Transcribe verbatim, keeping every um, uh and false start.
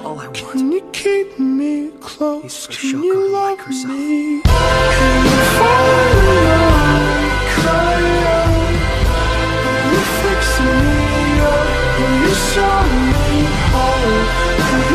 all I want. Can you keep me close? He's so Can shook you her love like herself. me? Can you finally cry out? Will you fix me up? Will you show me how?